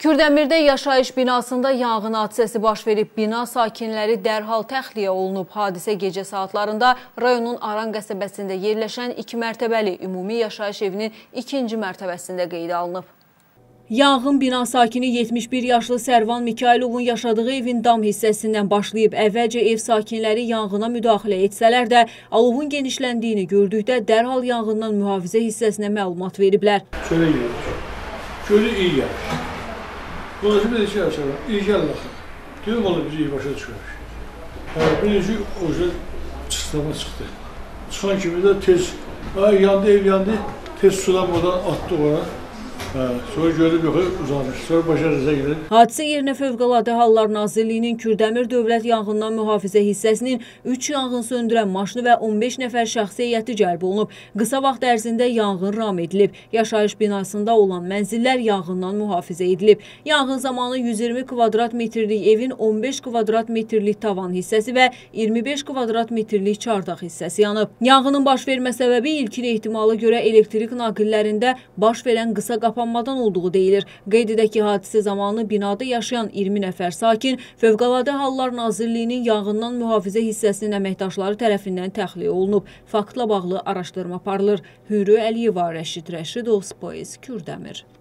Kürdəmirdə yaşayış binasında yanğın hadisəsi baş verib. Bina sakinləri dərhal təxliyə olunub. Hadisə gecə saatlarında rayonun Aran qəsəbəsində yerləşən 2 mərtəbəli ümumi yaşayış evinin 2-ci mərtəbəsində qeydə alınıb. Yanğın bina sakini 71 yaşlı Sərvan Mikaylovun yaşadığı evin dam hissəsindən başlayıb. Əvvəlcə ev sakinləri yanğına müdaxilə etsələr də alovun genişləndiyini gördükdə dərhal yanğından mühafizə hissəsinə məlumat veriblər. Şöyle geliyor. Şöyle iyi gelmiş. Dolayısıyla bir de şey açalım. İyi geldi. Diyorum oğlum bizi iyi başa çıkmış. Birinci oca çıtlama çıktı. Çıkan kimi de tez, yandı ev yandı. Tez sulamadan attı ona. Sonra görüb yox uzanmış. Sonra başarıza gidelim. Hadisə yerinə Fövqəladə Hallar Nazirliyinin Kürdəmir Dövlət Yanğından Mühafizə hissəsinin 3 yanğın söndürən maşını və 15 nəfər şəxsi heyəti cəlb olunub. Qısa vaxt ərzində yanğın ram edilib. Yaşayış binasında olan mənzillər yanğından mühafizə edilib. Yanğın zamanı 120 kvadrat metrlik evin 15 kvadrat metrlik tavan hissəsi və 25 kvadrat metrlik çardaq hissəsi yanıb. Yanğının baş vermə səbəbi ilkin ehtimala görə elektrik naqillərində baş verən qısa qapanmadan olduğu deyilir. Qeyd edək ki, hadisə zamanı binada yaşayan 20 nəfər sakin Fövqəladə Hallar Nazirliyinin yanğından mühafizə hissəsinin əməkdaşları tərəfindən təxliyə olunub. Faktla bağlı araşdırma aparılır. Hürü Əliyeva, Rəşid Rəşidov, Spoiz, Kürdəmir.